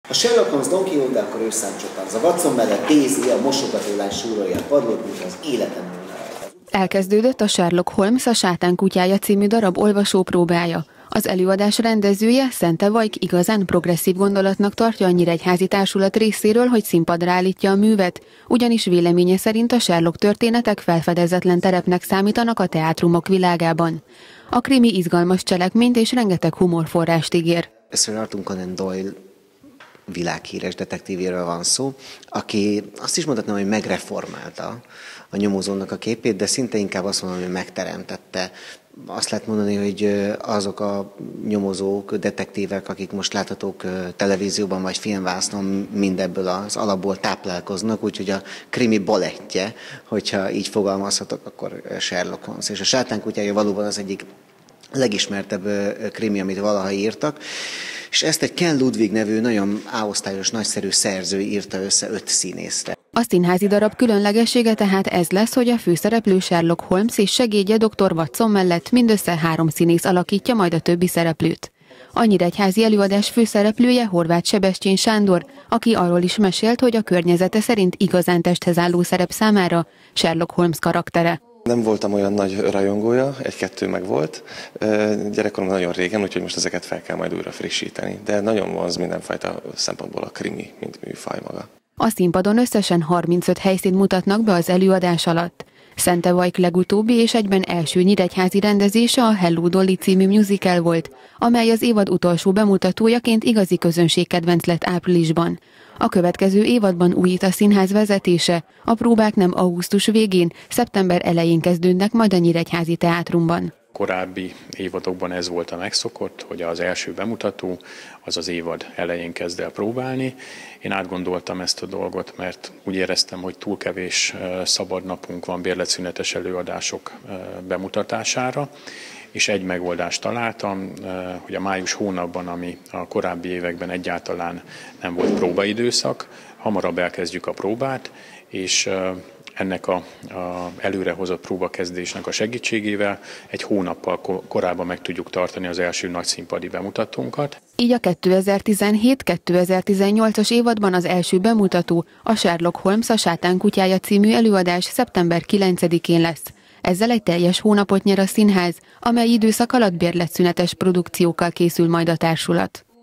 A Sherlock Holmes Don Quixote, akkor ő Sancho Panza. Watson mellett Daisy, a mosogatólány súrolja a padlót, mint az életem volna rajta. Elkezdődött a Sherlock Holmes, a Sátán kutyája című darab olvasópróbája. Az előadás rendezője, Szente Vajk igazán progresszív gondolatnak tartja a Nyíregyházi Társulat részéről, hogy színpadra állítja a művet, ugyanis véleménye szerint a Sherlock történetek felfedezetlen terepnek számítanak a teátrumok világában. A krimi izgalmas cselekményt és rengeteg humorforrást ígér. Sir Arthur Conan Doyle világhíres detektívjéről van szó, aki azt is mondhatnám, hogy megreformálta a nyomozónak a képét, de szinte inkább azt mondom, hogy megteremtette. Azt lehet mondani, hogy azok a nyomozók, detektívek, akik most láthatók televízióban vagy filmvásznon, mindebből az alapból táplálkoznak, úgyhogy a krimi balettje, hogyha így fogalmazhatok, akkor Sherlock Holmes. És a Sátán kutyája valóban az egyik legismertebb krimi, amit valaha írtak, és ezt egy Ken Ludwig nevű nagyon A-osztályos, nagyszerű szerző írta össze 5 színészre. A színházi darab különlegessége tehát ez lesz, hogy a főszereplő Sherlock Holmes és segédje dr. Watson mellett mindössze 3 színész alakítja majd a többi szereplőt. A nyíregyházi előadás főszereplője Horváth Sebestyén Sándor, aki arról is mesélt, hogy a környezete szerint igazán testhez álló szerep számára Sherlock Holmes karaktere. Nem voltam olyan nagy rajongója, 1-2 meg volt. Gyerekkoromban nagyon régen, úgyhogy most ezeket fel kell majd újra frissíteni. De nagyon vonz mindenfajta szempontból a krimi, mint műfaj maga. A színpadon összesen 35 helyszínt mutatnak be az előadás alatt. Szente Vajk legutóbbi és egyben első nyíregyházi rendezése a Hello Dolly című musical volt, amely az évad utolsó bemutatójaként igazi közönségkedvenc lett áprilisban. A következő évadban újít a színház vezetése, a próbák nem augusztus végén, szeptember elején kezdődnek majd a Nyíregyházi Teátrumban. Korábbi évadokban ez volt a megszokott, hogy az első bemutató az évad elején kezd el próbálni. Én átgondoltam ezt a dolgot, mert úgy éreztem, hogy túl kevés szabad napunk van bérletszünetes előadások bemutatására, és egy megoldást találtam, hogy a május hónapban, ami a korábbi években egyáltalán nem volt próbaidőszak, hamarabb elkezdjük a próbát, és ennek a előrehozott próbakezdésnek a segítségével egy hónappal korábban meg tudjuk tartani az első nagyszínpadi bemutatónkat. Így a 2017-2018-as évadban az első bemutató, a Sherlock Holmes, a Sátán kutyája című előadás szeptember 9-én lesz. Ezzel egy teljes hónapot nyer a színház, amely időszak alatt bérletszünetes produkciókkal készül majd a társulat.